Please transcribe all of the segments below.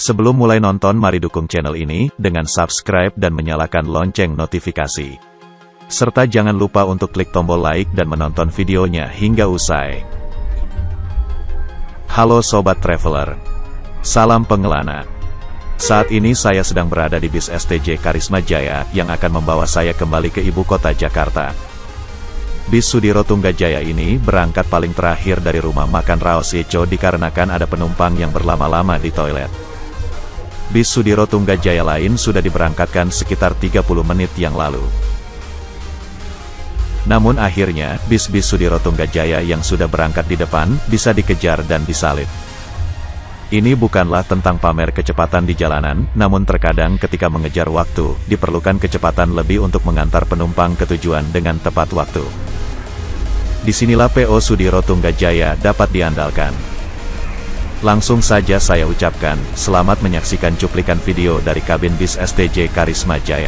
Sebelum mulai nonton, mari dukung channel ini dengan subscribe dan menyalakan lonceng notifikasi. Serta jangan lupa untuk klik tombol like dan menonton videonya hingga usai. Halo Sobat Traveler. Salam pengelana. Saat ini saya sedang berada di bis STJ Karisma Jaya yang akan membawa saya kembali ke ibu kota Jakarta. Bis Sudiro Tunggajaya ini berangkat paling terakhir dari rumah makan Raos Eco dikarenakan ada penumpang yang berlama-lama di toilet. Bis Sudiro Tunggajaya lain sudah diberangkatkan sekitar 30 menit yang lalu. Namun akhirnya, bis-bis Sudiro Tunggajaya yang sudah berangkat di depan, bisa dikejar dan disalib. Ini bukanlah tentang pamer kecepatan di jalanan, namun terkadang ketika mengejar waktu, diperlukan kecepatan lebih untuk mengantar penumpang ke tujuan dengan tepat waktu. Disinilah PO Sudiro Tunggajaya dapat diandalkan. Langsung saja saya ucapkan, selamat menyaksikan cuplikan video dari kabin bis STJ Karisma Jaya.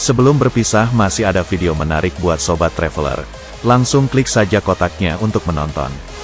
Sebelum berpisah masih ada video menarik buat Sobat Traveler. Langsung klik saja kotaknya untuk menonton.